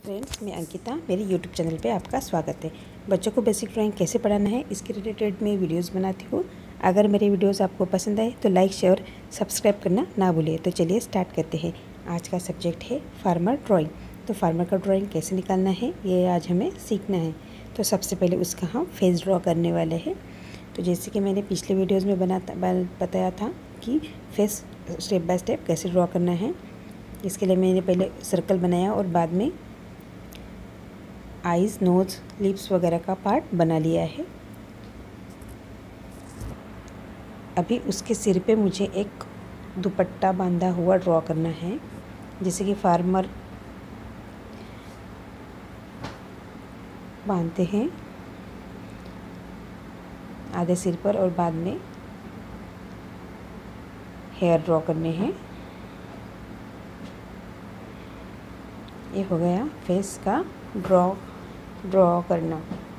Friends, मैं अंकिता, मेरे YouTube channel पे आपका स्वागत है। बच्चों को बेसिक ड्राइंग कैसे पढ़ाना है इसके रिलेटेड मैं वीडियोस बनाती हूँ। अगर मेरे वीडियोस आपको पसंद आए तो लाइक शेयर सब्सक्राइब करना ना भूलिए। तो चलिए स्टार्ट करते हैं। आज का सब्जेक्ट है फार्मर ड्राइंग। तो फार्मर का ड्राइंग कैसे निकालना है ये आज हमें सीखना है। तो सबसे पहले उसका हम फेस ड्रॉ करने वाले हैं। तो जैसे कि मैंने पिछले वीडियोज़ में बताया था कि फेस स्टेप बाय स्टेप कैसे ड्रॉ करना है। इसके लिए मैंने पहले सर्कल बनाया और बाद में आइज़, नोज़, लिप्स वगैरह का पार्ट बना लिया है। अभी उसके सिर पे मुझे एक दुपट्टा बांधा हुआ ड्रॉ करना है, जैसे कि फार्मर बांधते हैं आधे सिर पर, और बाद में हेयर ड्रॉ करने हैं। ये हो गया फेस का ड्रॉ करना।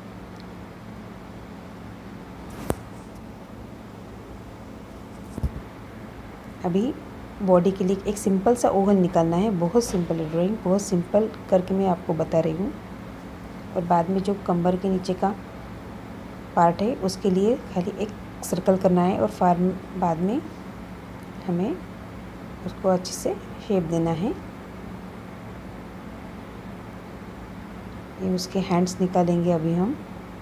अभी बॉडी के लिए एक सिंपल सा ओवल निकालना है। बहुत सिंपल है ड्राइंग, बहुत सिंपल करके मैं आपको बता रही हूँ। और बाद में जो कमर के नीचे का पार्ट है उसके लिए खाली एक सर्कल करना है, और बाद में हमें उसको अच्छे से शेप देना है। ये उसके हैंड्स निकालेंगे अभी हम।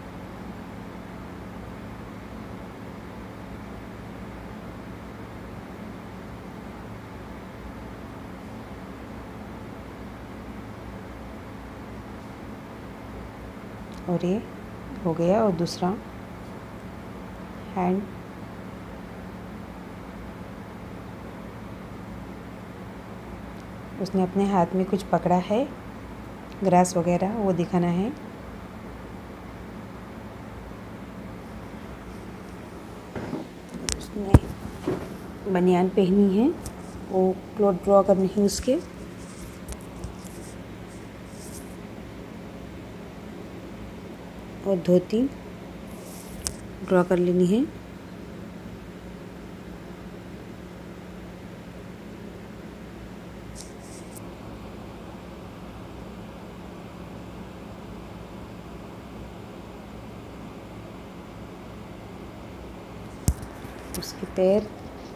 और ये हो गया। और दूसरा हैंड उसने अपने हाथ में कुछ पकड़ा है, ग्रास वगैरह, वो दिखाना है। उसने बनियान पहनी है, वो क्लॉथ ड्रॉ करनी है उसके। और धोती ड्रॉ कर लेनी है। उसके पैर,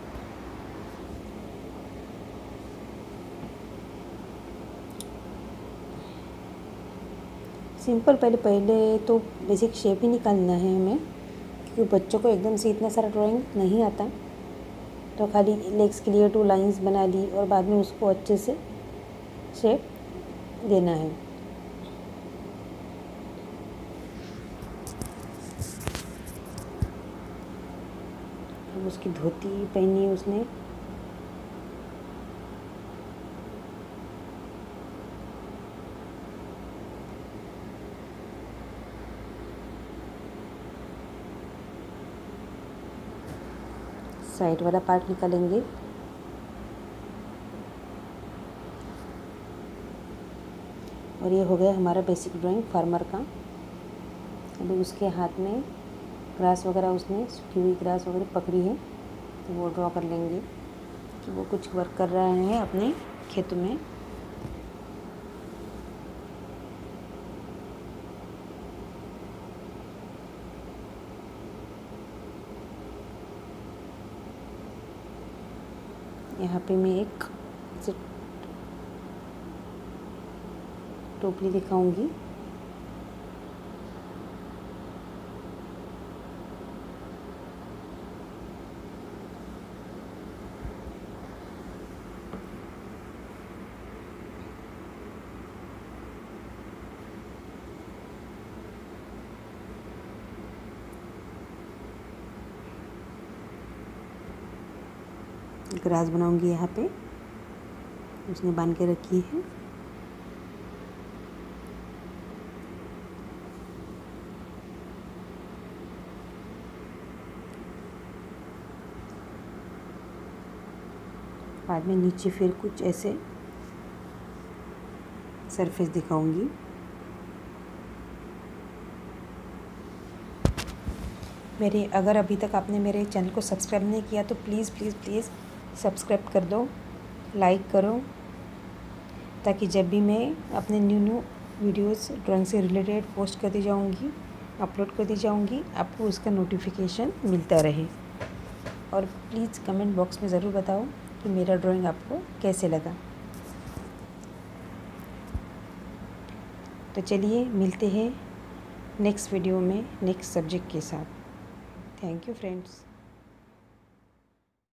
सिंपल पहले तो बेसिक शेप ही निकालना है हमें, क्योंकि बच्चों को एकदम से इतना सारा ड्राइंग नहीं आता। तो खाली लेग्स के लिए 2 लाइंस बना ली और बाद में उसको अच्छे से शेप देना है। अब उसकी धोती पहनी है उसने। साइड वाला पार्ट निकालेंगे। और ये हो गया हमारा बेसिक ड्राइंग फार्मर का। अभी उसके हाथ में ग्रास वगैरह, उसने सूखी हुई ग्रास वगैरह पकड़ी है, तो वो ड्रॉ कर लेंगे कि वो कुछ वर्क कर रहा है अपने खेतों में। यहाँ पे मैं एक टोपली दिखाऊंगी। ग्रास बनाऊंगी यहाँ पे, उसने बांध के रखी है। बाद में नीचे फिर कुछ ऐसे सरफेस दिखाऊंगी। अगर अभी तक आपने मेरे चैनल को सब्सक्राइब नहीं किया तो प्लीज़ प्लीज़ प्लीज़ सब्सक्राइब कर दो, लाइक करो, ताकि जब भी मैं अपने न्यू वीडियोस ड्राइंग से रिलेटेड पोस्ट करती जाऊंगी, अपलोड करती जाऊंगी, आपको उसका नोटिफिकेशन मिलता रहे। और प्लीज़ कमेंट बॉक्स में ज़रूर बताओ कि मेरा ड्राइंग आपको कैसे लगा। तो चलिए मिलते हैं नेक्स्ट वीडियो में नेक्स्ट सब्जेक्ट के साथ। Thank you friends.